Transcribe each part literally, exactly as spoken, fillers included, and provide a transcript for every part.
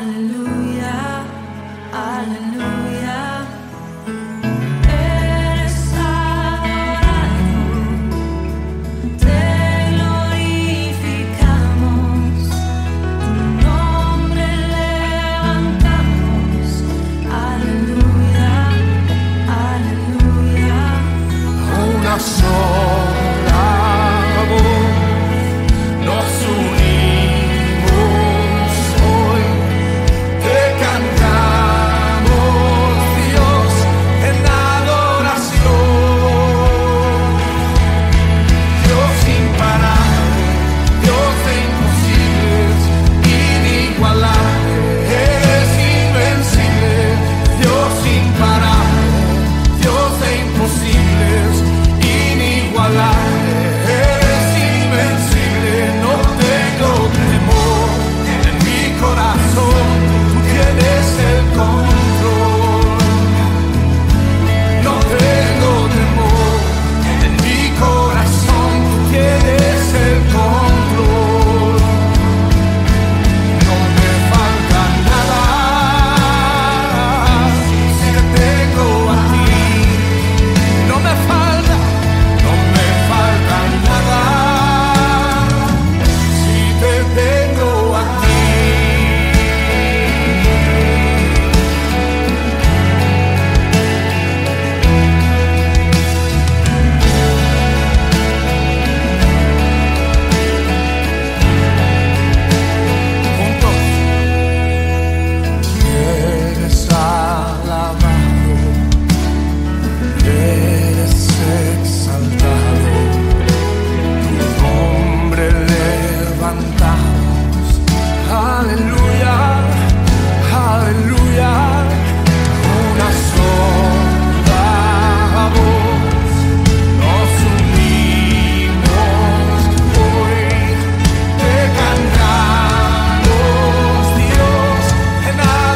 Aleluya, aleluya. Eres adorado, te glorificamos, tu nombre levantamos. Aleluya, aleluya. Una sola voz nos unimos hoy, te cantamos, Dios, en adoración. Dios imparable, Dios de imposibles, inigualable, eres invencible. Dios imparable, Dios de imposibles, inigualable, eres invencible. No tengo temor en mi corazón, tú tienes el control. No tengo temor en mi corazón, tú tienes el control. No me falta nada si te tengo a ti. No me falta, no me falta nada si te tengo a ti. Juntos. Eres alabado, eres exaltado, tu nombre levantamos. Aleluya, aleluya. Una sola voz nos unimos hoy, te cantamos, Dios, en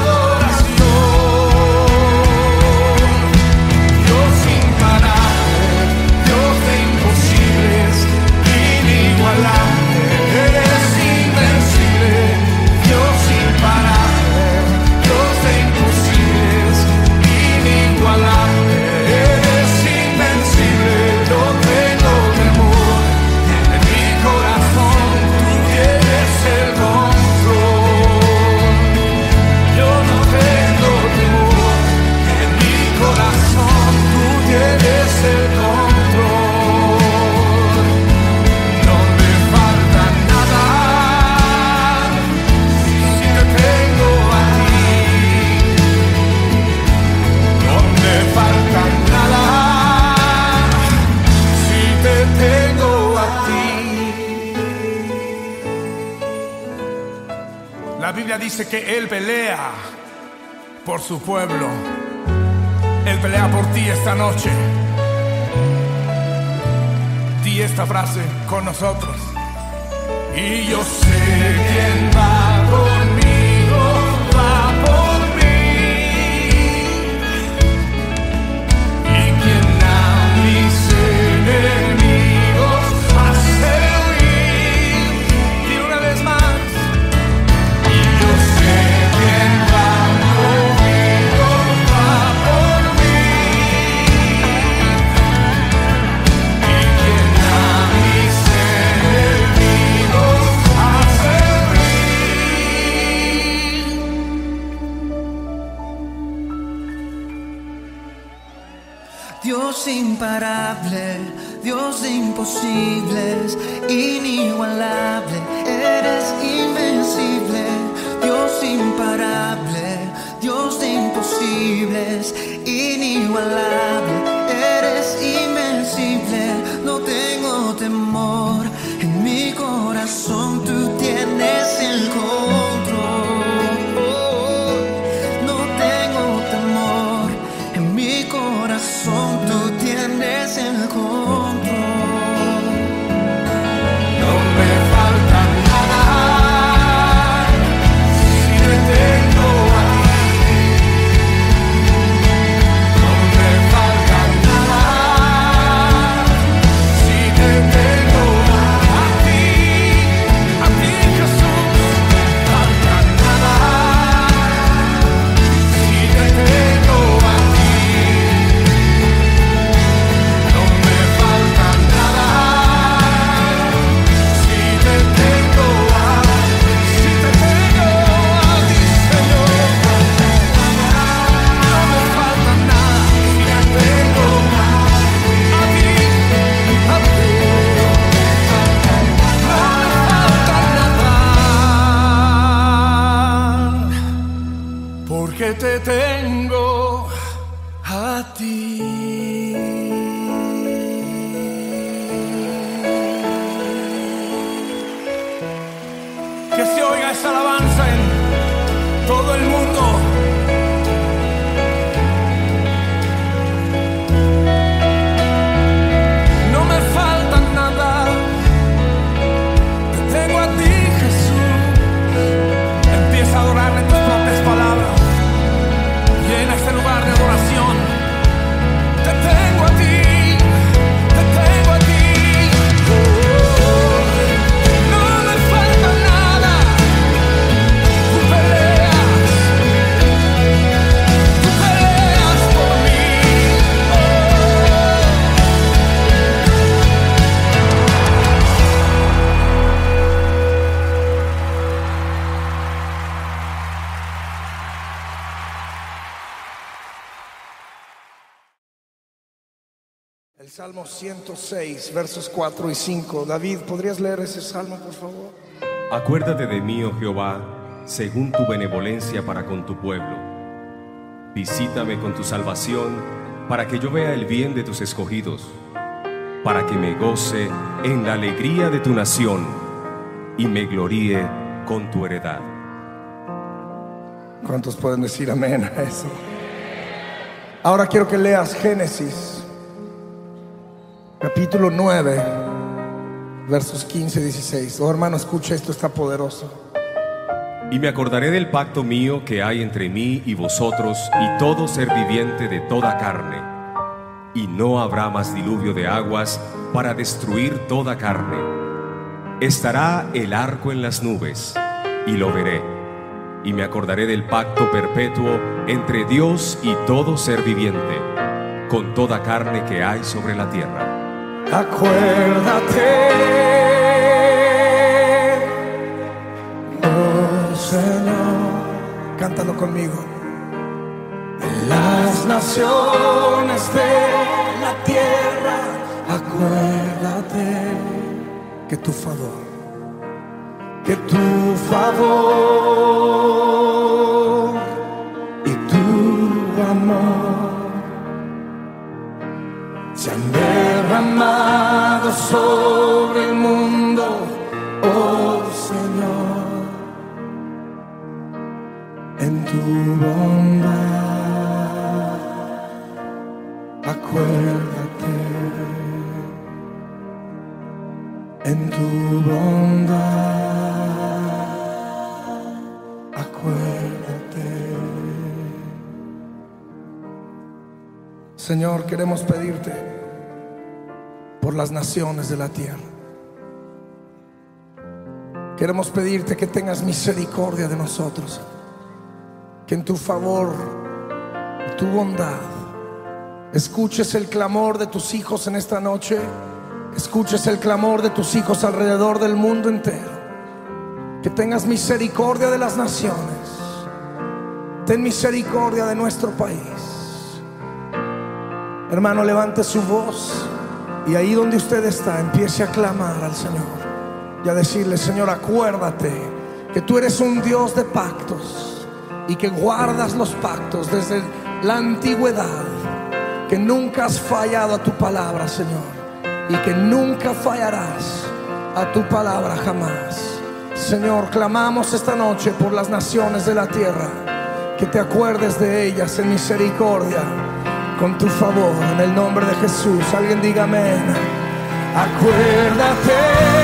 adoración. Dios imparable, Dios de imposibles, inigualable, eres invencible. Dios imparable, Dios de imposibles, inigualable, eres invencible. No tengo temor en mi corazón, tú tienes el control. Yo no tengo temor en mi corazón, tú tienes el control. No me falta nada si te tengo a ti. No me falta nada si te tengo a ti. La Biblia dice que Él pelea por su pueblo. Él pelea por ti esta noche. Di esta frase con nosotros. Y yo sé quién va conmigo, va por mí. Y quien a mis enemigos hace huir. Y una vez más. Y yo sé quién va conmigo, va por mí. Y quien a mis enemigos hace huir. Dios imparable, Dios de imposibles, inigualable, eres invencible. Dios imparable, Dios de imposibles, inigualable, eres invencible. No tengo temor en mi corazón, tú tienes el control. No tengo temor en mi corazón, tú tienes el control. No me falta nada si te tengo a ti. No me que te tengo a ti. Que se oiga esa alabanza en todo el mundo. No me falta nada, te tengo a ti, Jesús. Empieza a adorarle en tus propias palabras. Llena este lugar de adoración. Te tengo a ti, te tengo a ti. Oh, no me falta nada. Tú peleas, tú peleas por mí. El Salmo ciento seis, versos cuatro y cinco. David, ¿podrías leer ese salmo, por favor? Acuérdate de mí, oh Jehová, según tu benevolencia para con tu pueblo. Visítame con tu salvación, para que yo vea el bien de tus escogidos, para que me goce en la alegría de tu nación y me gloríe con tu heredad. ¿Cuántos pueden decir amén a eso? Ahora quiero que leas Génesis capítulo nueve, versos quince y dieciséis. Oh hermano, escucha esto, está poderoso. Y me acordaré del pacto mío que hay entre mí y vosotros y todo ser viviente de toda carne. Y no habrá más diluvio de aguas para destruir toda carne. Estará el arco en las nubes, y lo veré. Y me acordaré del pacto perpetuo entre Dios y todo ser viviente, con toda carne que hay sobre la tierra. Acuérdate, oh Señor, cántalo conmigo. En las naciones de la tierra, acuérdate que tu favor, que tu favor y tu amor se han derramado sobre el mundo, oh Señor, en tu bondad. Acuérdate, en tu bondad, acuérdate. Señor, queremos pedirte por las naciones de la tierra. Queremos pedirte que tengas misericordia de nosotros, que en tu favor, tu bondad, escuches el clamor de tus hijos en esta noche, escuches el clamor de tus hijos alrededor del mundo entero. Que tengas misericordia de las naciones, ten misericordia de nuestro país. Hermano, levante su voz y ahí donde usted está, empiece a clamar al Señor y a decirle: Señor, acuérdate que tú eres un Dios de pactos y que guardas los pactos desde la antigüedad, que nunca has fallado a tu palabra, Señor, y que nunca fallarás a tu palabra jamás. Señor, clamamos esta noche por las naciones de la tierra, que te acuerdes de ellas en misericordia, con tu favor, en el nombre de Jesús. Alguien diga amén. Acuérdate,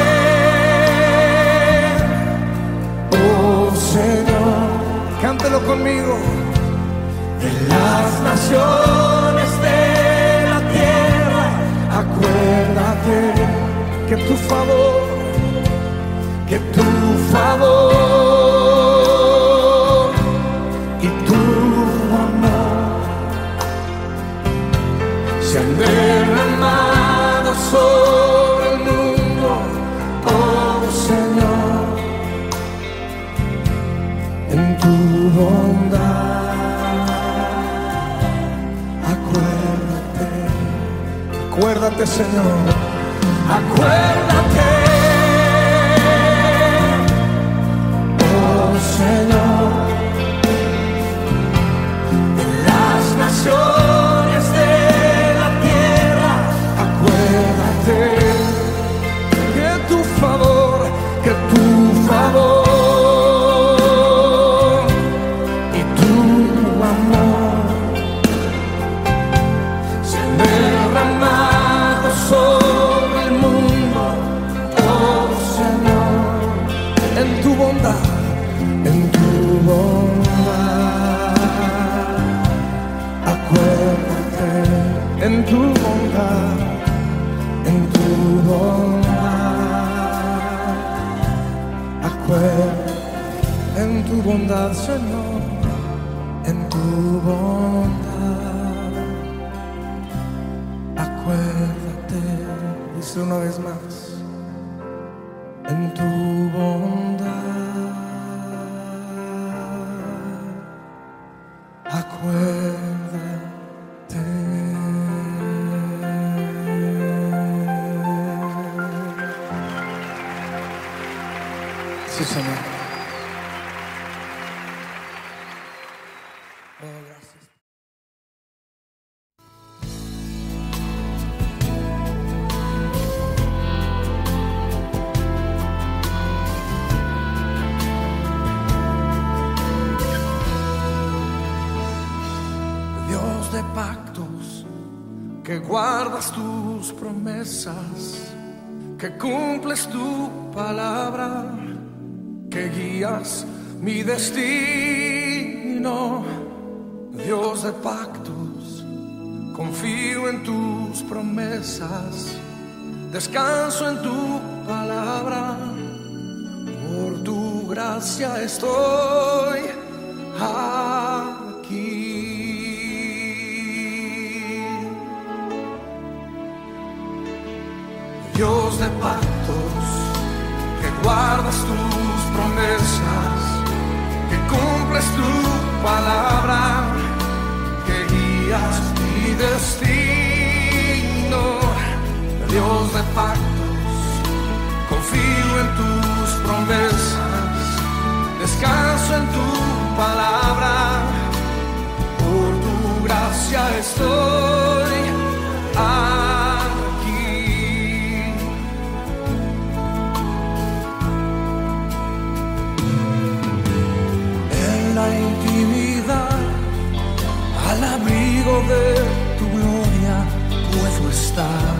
oh Señor, cántelo conmigo. De las naciones de la tierra, acuérdate que tu favor, que tu favor y tu amor se han derramado sobre el mundo, oh Señor, en tu bondad. Acuérdate, acuérdate, Señor, acuérdate, oh Señor, en tu bondad. Acuérdate en tu bondad, en tu bondad. Acuérdate en tu bondad, Señor, en tu bondad. Acuérdate, dice una vez más, en tu bondad. Acuérdate. Sí, Señor. Oh, gracias. Dios de pactos, que guardas tus promesas, que cumples tu palabra, que guías mi destino. Dios de pactos, confío en tus promesas, descanso en tu palabra. Por tu gracia estoy aquí. Dios de pactos, que guardas tus promesas, que cumples tu palabra, que guías mi destino. Dios de pactos, confío en tus promesas, descanso en tu palabra. Por tu gracia estoy aquí. En la intimidad, al abrigo de tu gloria, puedo estar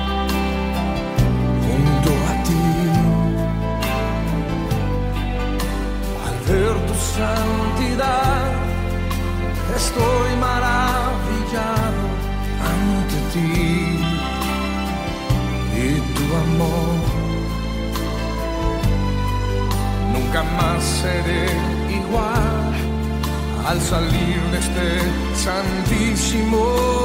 junto a ti. Al ver tu santidad, estoy maravillado ante ti y tu amor. Nunca más seré igual al salir de este santísimo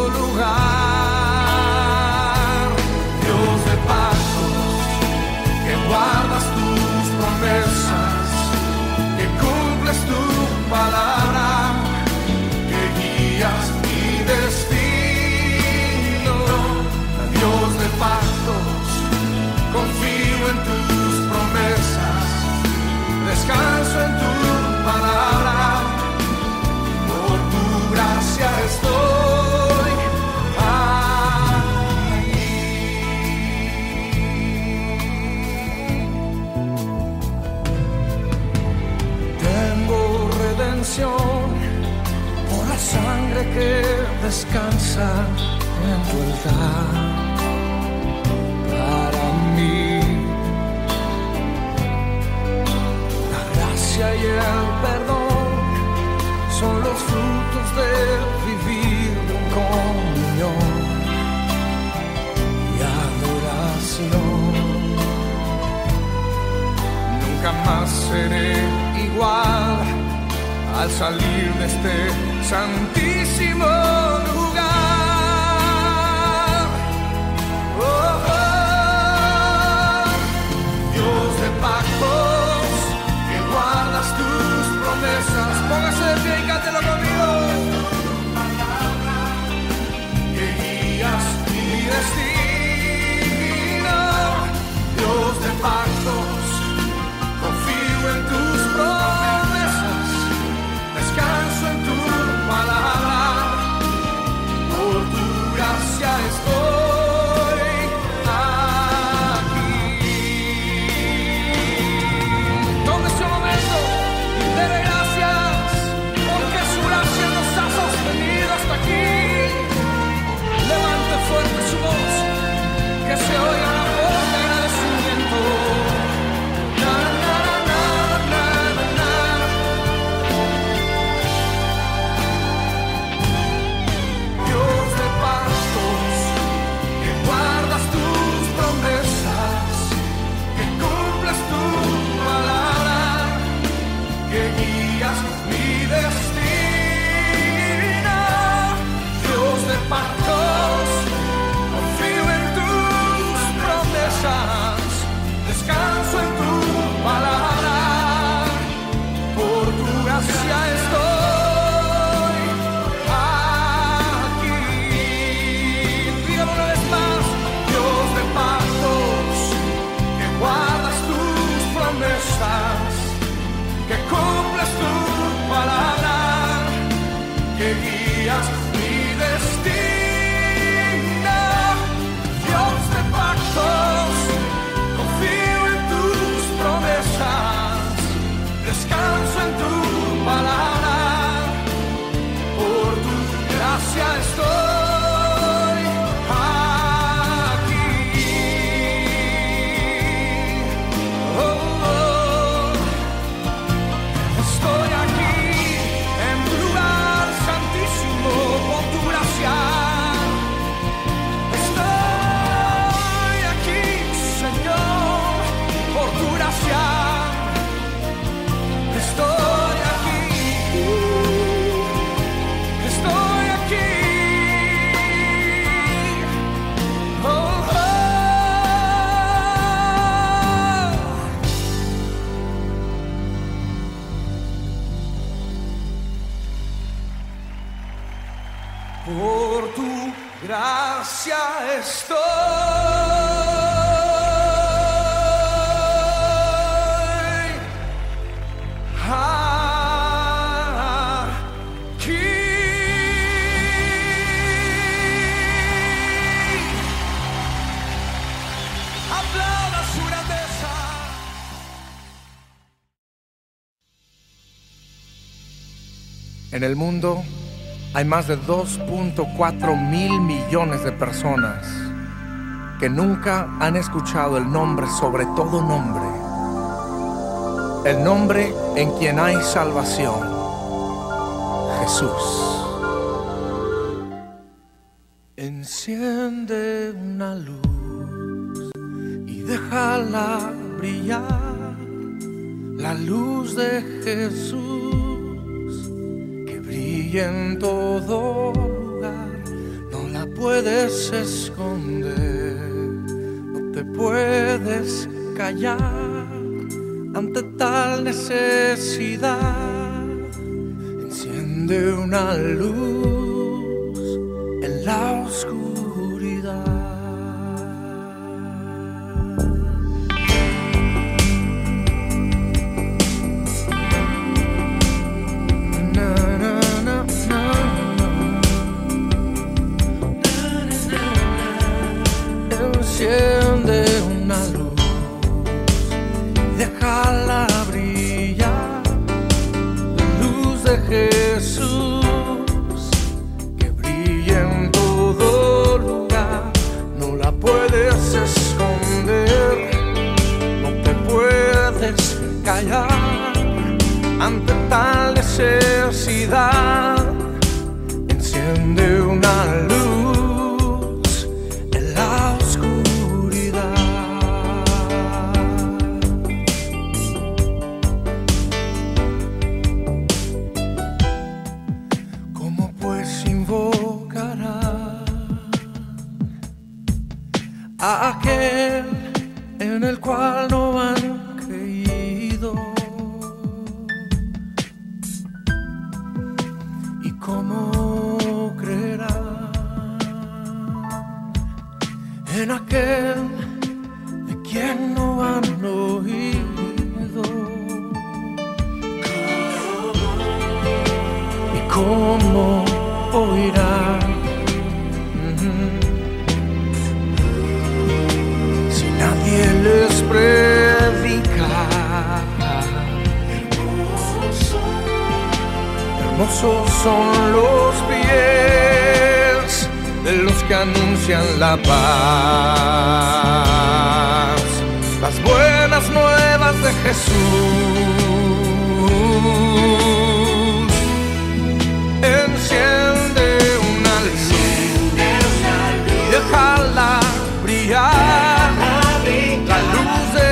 lugar. Dios de pactos, que guardas tus promesas, que cumples tu palabra, que guías mi destino. Dios de pactos, confío en tus promesas, descanso en tu palabra. Por tu gracia estoy aquí. Tengo redención por la sangre que descansa en tu altar. Para mí, la gracia y el perdón son los frutos de vivir en comunión y adoración. Nunca más seré igual al salir de este santísimo lugar. Oh, oh. Dios de pactos, que guardas tus promesas. Póngase de pie y cántelo conmigo. Que guías mi destino. Dios de pactos, confío en tus promesas, descanso en tu palabra. Por tu gracia estoy aquí. Tome su momento y dele gracias, porque su gracia en tu palabra. Por tu gracia estoy aquí. Oh, oh. Estoy aquí en tu lugar santísimo por tu gracia. Estoy aquí, Señor, por tu gracia. Estoy aquí, estoy aquí. Oh, oh. Por tu gracia estoy aquí. Aplauda su grandeza. En el mundo hay más de dos punto cuatro mil millones de personas que nunca han escuchado el nombre sobre todo nombre, el nombre en quien hay salvación, Jesús. Enciende una luz y déjala brillar, la luz de Jesús que brilla en todo lugar. No la puedes esconder, no te puedes callar ante tal necesidad. Enciende una luz en la oscuridad. Na, na, na, na, na. Enciende una luz, déjala brillar, la luz de Jesús que brilla en todo lugar. No la puedes esconder, no te puedes callar ante tal necesidad. Enciende una luz en la oscuridad. ¿Cómo pues invocará a aquel en el cual no han creído? ¿Y cómo creerá en aquel de quien no han oído? ¿Y cómo oirán si nadie les predica? Hermosos son los pies de los que anuncian la paz, las buenas nuevas de Jesús. Enciende una luz y déjala brillar, la luz de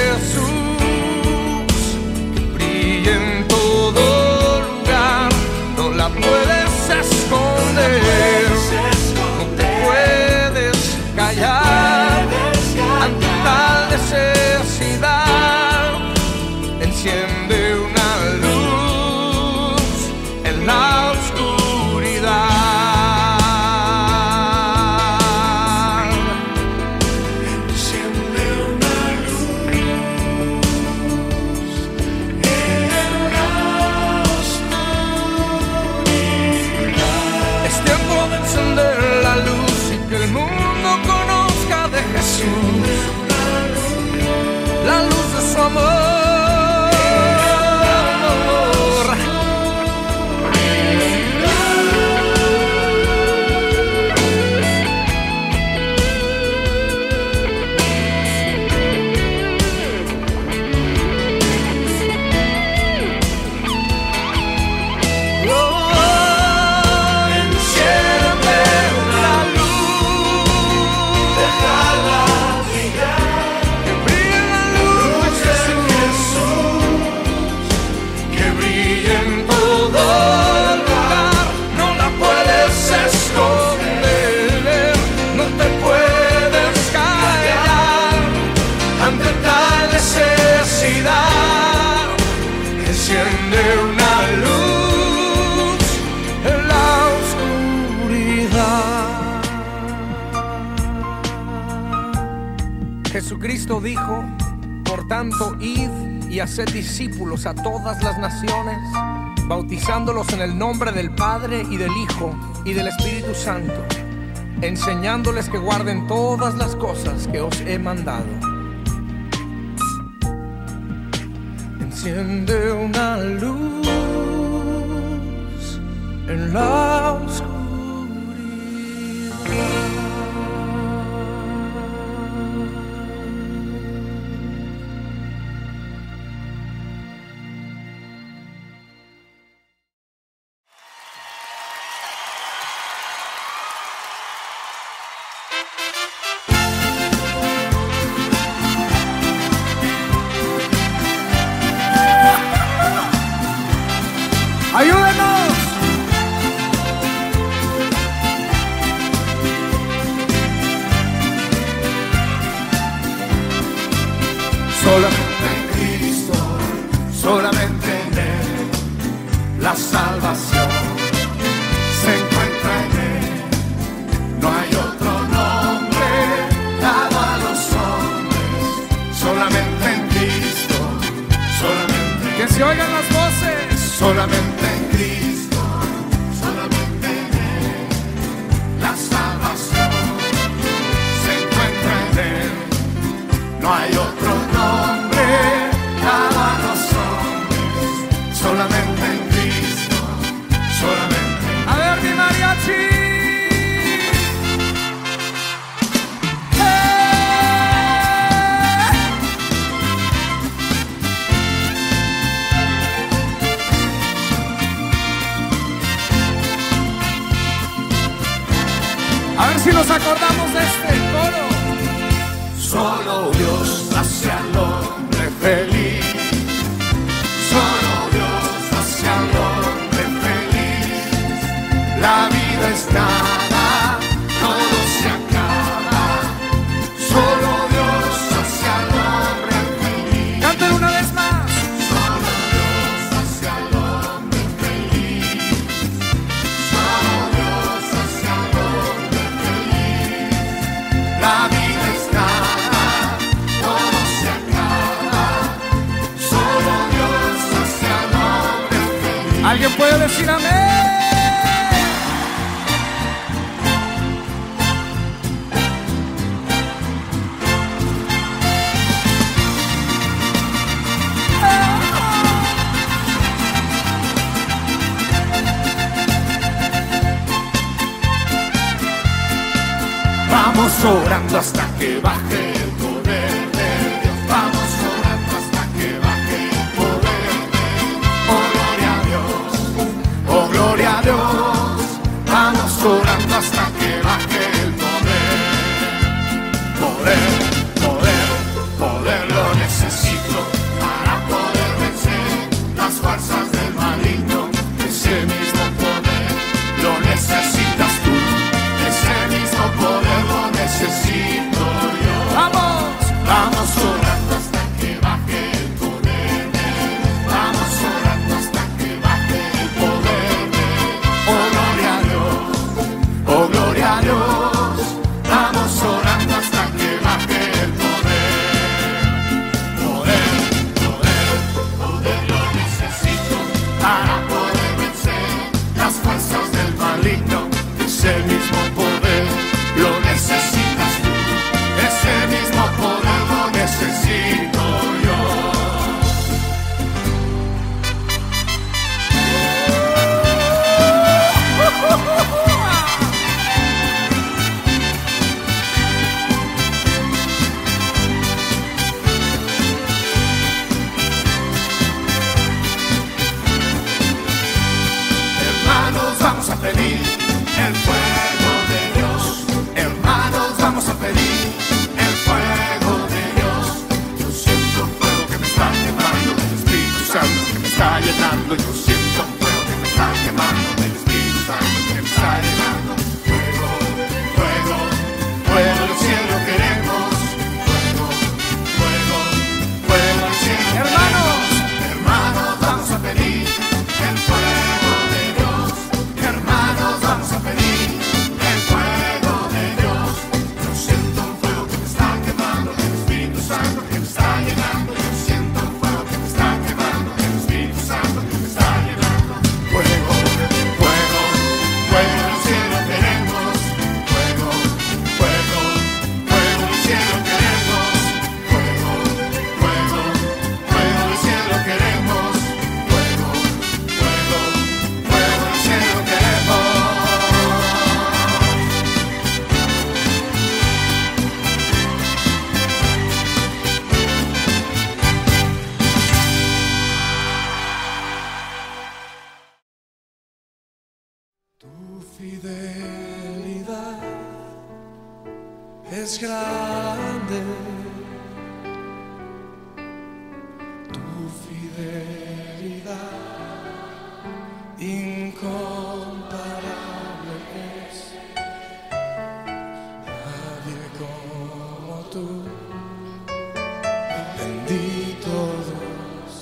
Jesús que brilla en todo lugar. No la puedes esconder, no te puedes callar ante tal necesidad. Enciende una luz en la oscuridad. Enciende una luz en la oscuridad. Es tiempo de encender la luz y que el mundo conozca de Jesús, la luz de su amor. Enciende una luz en la oscuridad. Jesucristo dijo: por tanto, id y haced discípulos a todas las naciones, bautizándolos en el nombre del Padre y del Hijo y del Espíritu Santo, enseñándoles que guarden todas las cosas que os he mandado. Enciende una luz en la oscuridad. ¡Ayúdenos! Solamente en Cristo, solamente en Él, la salvación se encuentra en Él. No hay otro nombre dado a los hombres, solamente en Cristo, solamente. Que se oigan las voces. Solamente en Cristo, solamente en Él, la salvación se encuentra en Él. No hay otro nombre dado a los hombres, solamente en Cristo, solamente. A ver, mi mariachi. A ver si nos acordamos de este coro. Solo Dios hace al hombre feliz. Solo Dios hace al hombre feliz. La vida es nada, todo se acaba. Solo Dios hace al hombre feliz. Cántalo una vez más. Solo Dios hace al hombre feliz. Solo Dios hace al hombre feliz. La vida es nada, todo se acaba. Solo Dios hace al hombre feliz. ¿Alguien puede decir amén? Vamos orando hasta que baje el poder de Dios. Vamos orando hasta que baje el poder de Dios. Oh, gloria a Dios. Oh, gloria a Dios. Vamos orando hasta que baje el poder. Poder, poder, poder lo necesito para poder vencer las fuerzas del maligno. Ese mismo poder lo necesitas tú. Ese mismo poder lo necesito yo. Vamos, vamos orando hasta que baje el poder de Dios. Vamos orando hasta que baje el poder de Dios. Oh, gloria a Dios. Oh, gloria a Dios. Vamos orando hasta que baje el poder. Poder, poder, poder lo necesito para poder vencer las fuerzas del maligno. Ese mismo poder lo necesitas tú. Ese mismo poder lo necesito yo. Hermanos, vamos a pedir el fuego de Dios. Hermanos, vamos a pedir el fuego de Dios. Yo siento un fuego que me está quemando del Espíritu Santo que me está llenando. Yo siento un fuego que me está quemando del Espíritu Santo que me está llenando. Fuego, fuego, fuego del cielo queremos. Fuego, fuego, fuego del cielo. Hermanos, hermanos, vamos a pedir. fidelidad es grande, tu fidelidad incomparable es. Nadie como tú, bendito Dios.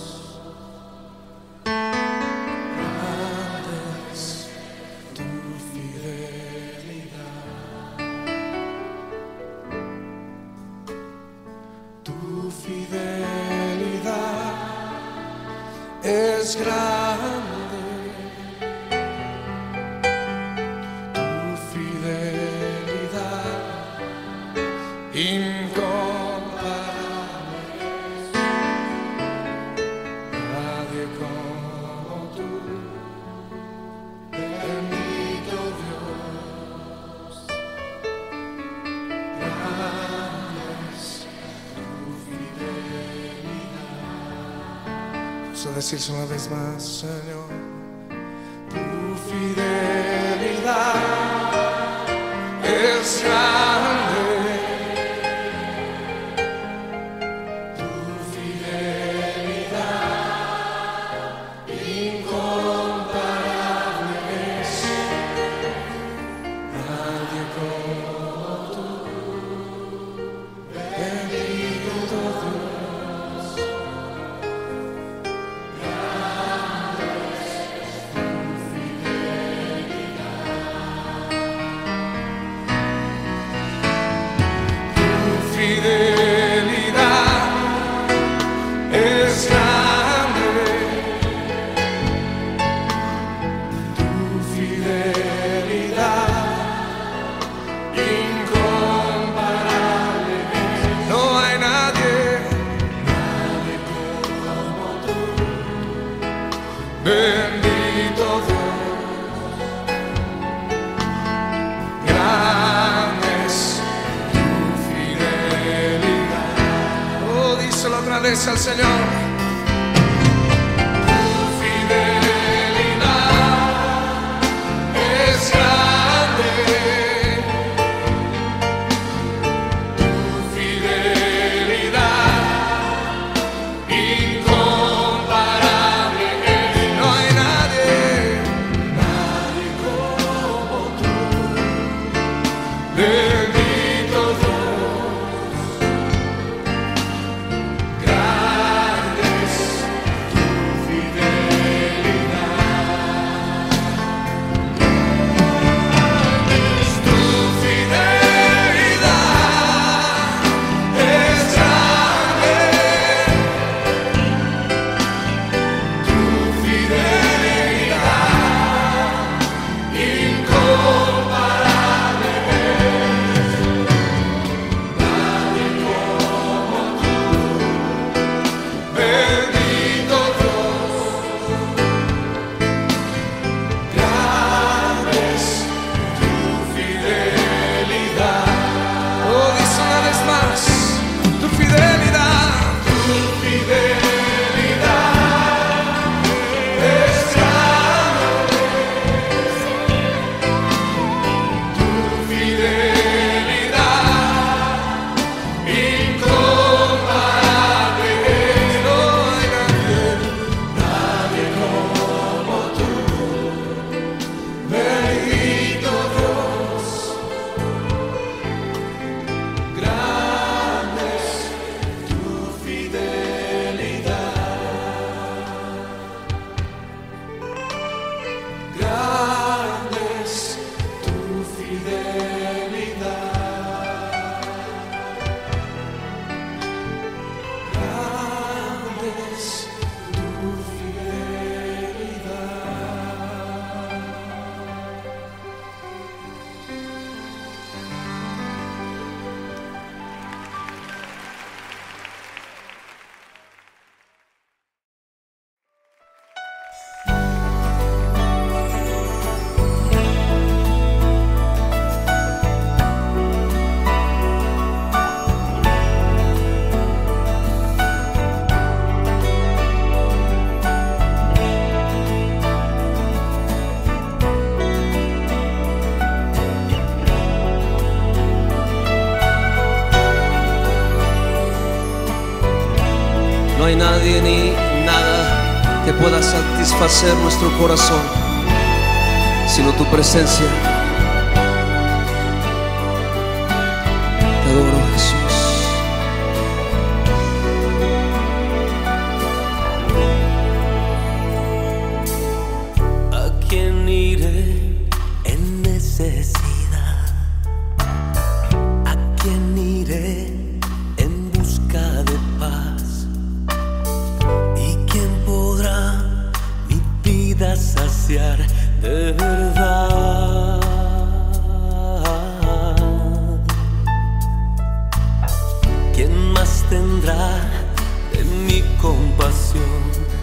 Grande es tu fidelidad, tu fidelidad es grande, tu fidelidad incomparable es. Nadie como tú, bendito Dios. Grande es tu fidelidad. Vamos a decirse una vez más, Señor. Tu fidelidad es grande, tu fidelidad incomparable es. Nadie como tú, bendito Dios. Grande es tu fidelidad. Tu fidelidad es grande, tu fidelidad incomparable es. No hay nadie, nadie como tú, bendito Dios. Grande es tu fidelidad. Oh, díselo otra vez al Señor. Tu fidelidad es grande, tu fidelidad incomparable es. No hay nadie, nadie como tú, bendito Dios. Grande hay nadie ni nada que pueda satisfacer nuestro corazón, sino tu presencia. Te adoro, Jesús. ¿A quién iré en necesidad? ¿A quién iré en busca de paz? ¿Y quién podrá mi vida saciar de verdad? ¿Quién más tendrá de mi compasión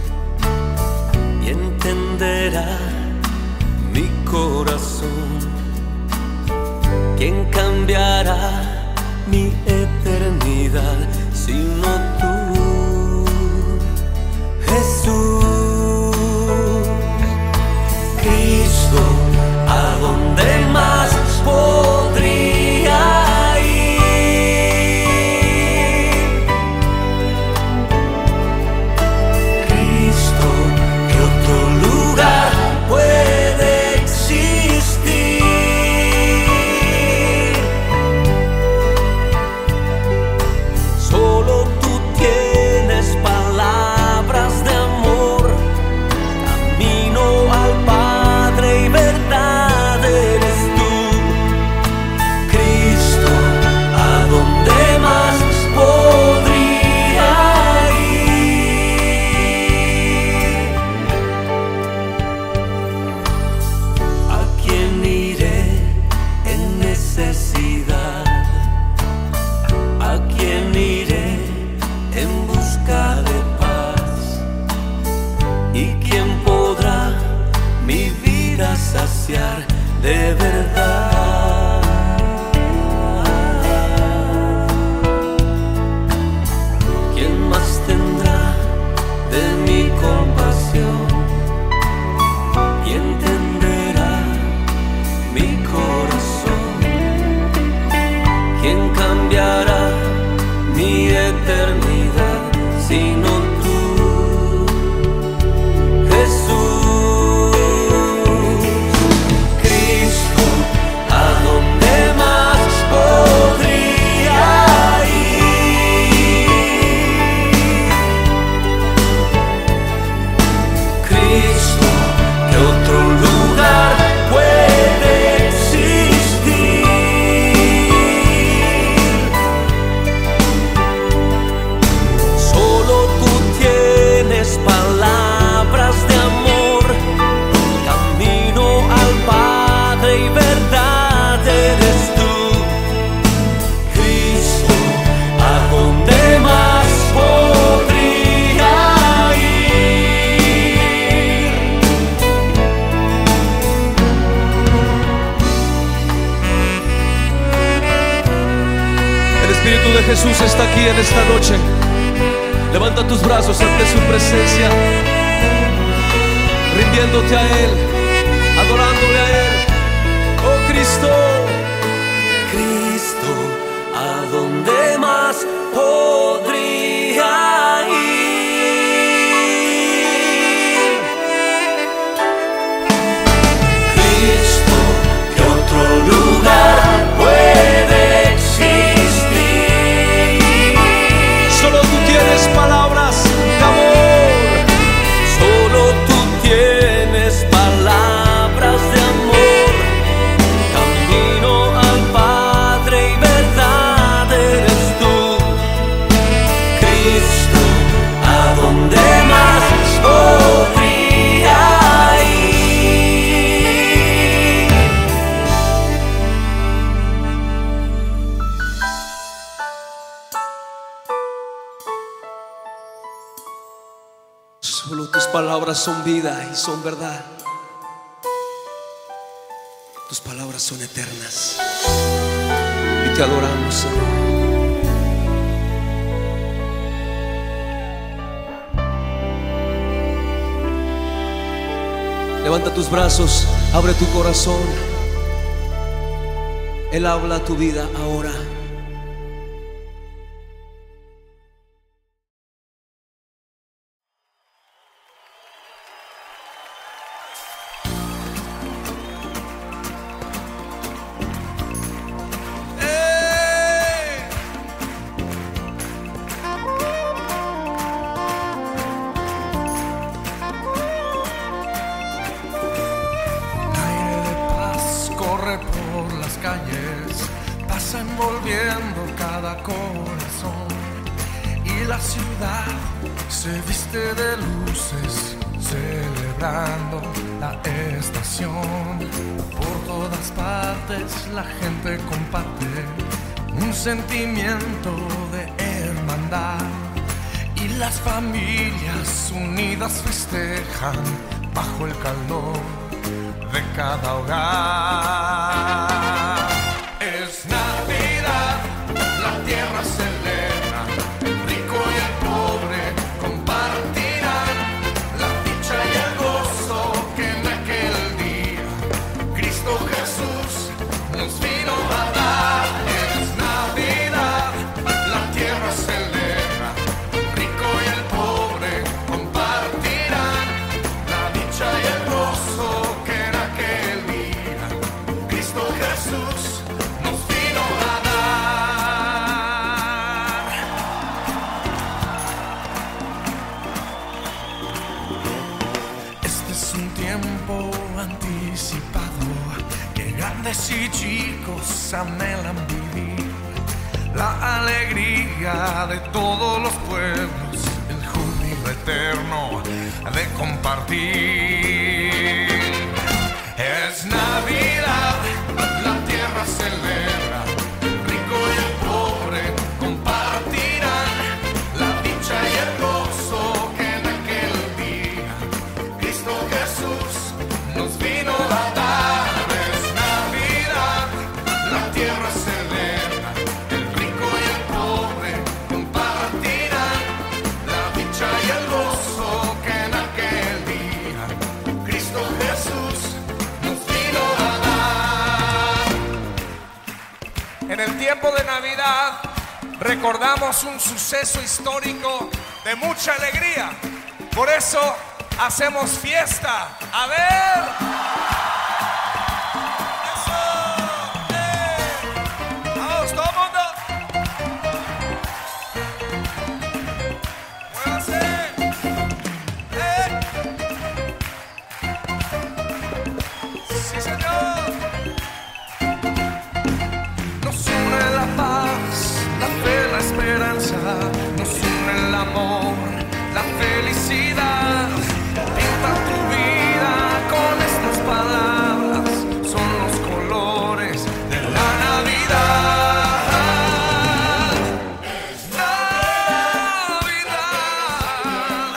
y entenderá mi corazón? ¿Quién cambiará mi eternidad sino tú, Jesús? Cristo, ¿a dónde más podría ir? Cristo, ¿qué otro lugar puede existir? Solo tú tienes palabras de amor, camino al Padre y verdad eres tú. Cristo, ¿a dónde más podría ir? ¿A quién iré en necesidad? ¿A quién iré en busca de paz? ¿Y quién podrá mi vida saciar de verdad? ¿Quién más tendrá de mi compasión y entenderá mi corazón? ¿Quién cambiará mi eternidad sino tú, Jesús? Cristo, ¿a dónde más podría ir? Cristo, ¿qué otro lugar puede existir? Solo tú tienes palabras de amor, camino al Padre y verdad eres tú. Cristo, ¿a dónde más podría ir? El Espíritu de Jesús está aquí en esta noche. Levanta tus brazos ante su presencia, rindiéndote a Él, adorándole a Él. Oh Cristo, Cristo, ¿a dónde más podría ir? Cristo, ¿qué otro lugar puede existir? solo tú tienes palabras de amor. Solo tú tienes palabras de amor, camino al Padre y verdad eres tú. Cristo, ¿a dónde más podría ir? Solo tus palabras son vida y son verdad. Tus palabras son eternas. Y te adoramos, Señor. Levanta tus brazos, abre tu corazón. Él habla a tu vida ahora. envolviendo cada corazón y la ciudad se viste de luces, celebrando la estación. Por todas partes la gente comparte un sentimiento de hermandad y las familias unidas festejan bajo el calor de cada hogar. Es Navidad, la tierra celebra, el rico y el pobre compartirán la dicha y el gozo que en aquel día Cristo Jesús nos vino a dar. Es Navidad, la tierra celebra, el rico y el pobre compartirán la dicha y el gozo que en aquel día Cristo Jesús nos vino a dar. Este es un tiempo anticipado que grandes y chicos anhelan vivir. La alegría de todos los pueblos, el júbilo eterno de compartir. Es Navidad, la tierra celebra, el rico y el pobre compartirán la dicha y el gozo que en aquel día Cristo Jesús nos vino a dar. Es Navidad, la tierra celebra, el rico y el pobre compartirán la dicha y el gozo que en aquel día Cristo Jesús nos vino a dar. En el tiempo de Navidad recordamos un suceso histórico de mucha alegría. Por eso hacemos fiesta. A ver. Eso. ¡Eh! Vamos, todo el mundo. Muévanse. ¡Eh! Sí, señor. Nos une la paz, la fe, la esperanza. Nos une el amor, la felicidad. Pinta tu vida con estas palabras. Son los colores de la Navidad. Es Navidad.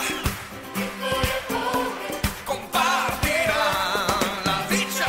Compartirán la dicha.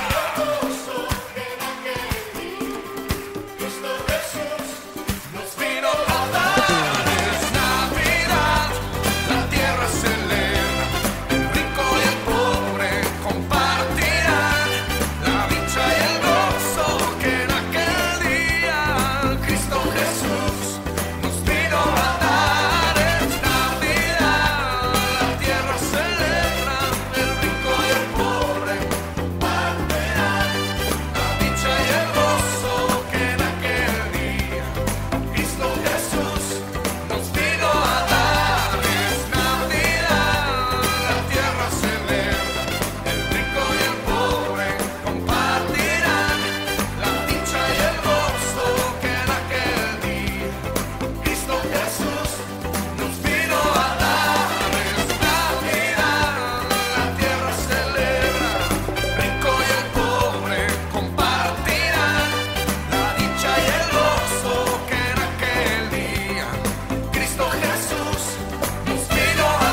Nos vino a dar. Es Navidad, la tierra celebra, el rico y el pobre compartirán la dicha y el gozo que en aquel día Cristo Jesús nos vino a dar. Es Navidad, la tierra celebra, el rico y el pobre compartirán la dicha y el gozo que en aquel día Cristo Jesús nos vino a dar. Es Navidad, la tierra celebra, el rico y el pobre compartirán la dicha y el gozo que en aquel día Cristo Jesús nos vino a dar. Es Navidad, la tierra celebra, el rico y el pobre compartirán la dicha y el gozo que en aquel día Cristo Jesús nos vino a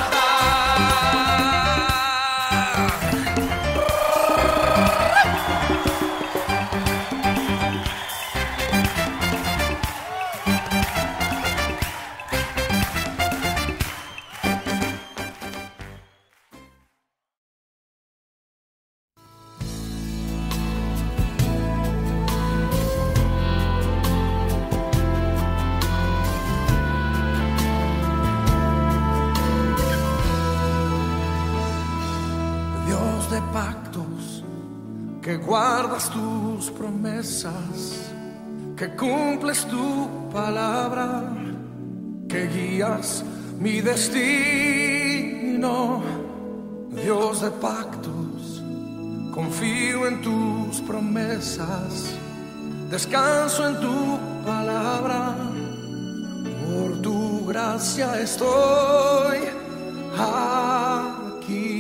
Dios de pactos, que guardas tus promesas, que cumples tu palabra, que guías mi destino. Dios de pactos, confío en tus promesas, descanso en tu palabra, por tu gracia estoy aquí.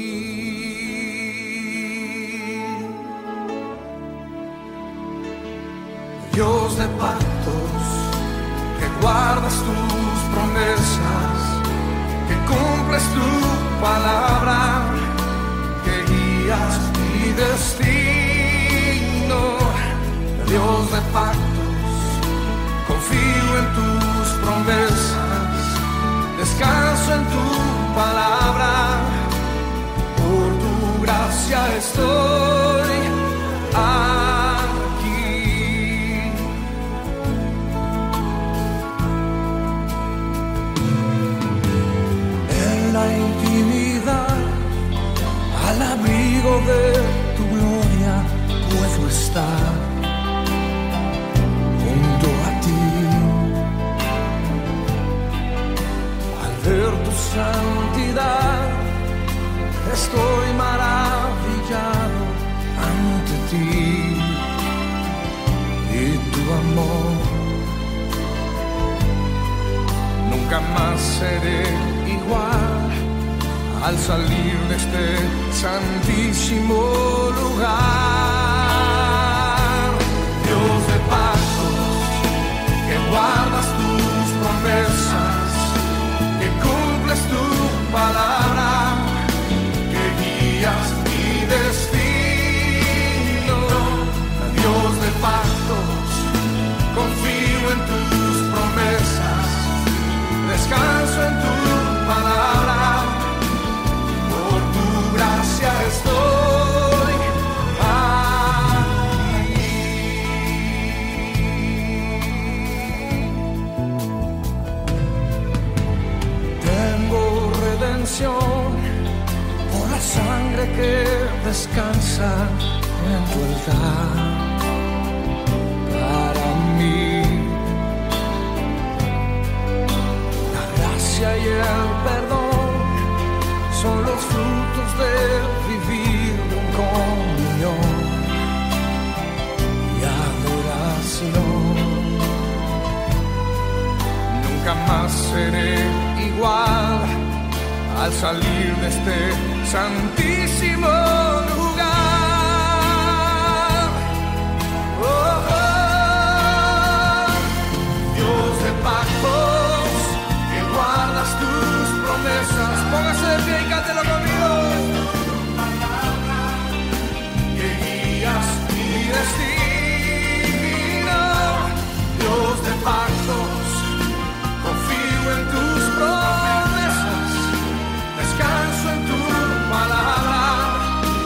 Dios de pactos, que guardas tus promesas, que cumples tu palabra, que guías mi destino. Dios de pactos, confío en tus promesas, descanso en tu palabra, por tu gracia estoy aquí. En la intimidad, al abrigo de tu gloria, puedo estar junto a ti. Al ver tu santidad, estoy maravillado ante ti y tu amor. Nunca más seré igual al salir de este santísimo lugar. Dios de pactos, que guardas tus promesas, que cumples tu palabra, que guías mi destino. Dios de pactos, confío en tus promesas, descanso en tu palabra, por tu gracia estoy aquí. Tengo redención por la sangre que descansa en tu altar para mí. La gracia y el perdón son los frutos de vivir en comunión y adoración. Nunca más seré igual al salir de este santísimo lugar. Oh, oh. Dios de pactos, que guardas tus promesas. Póngase de pie y cántelo conmigo. Que guías mi destino. Dios de pactos, confío en tus promesas, descanso en tu palabra,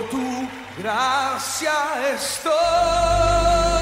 por tu gracia estoy.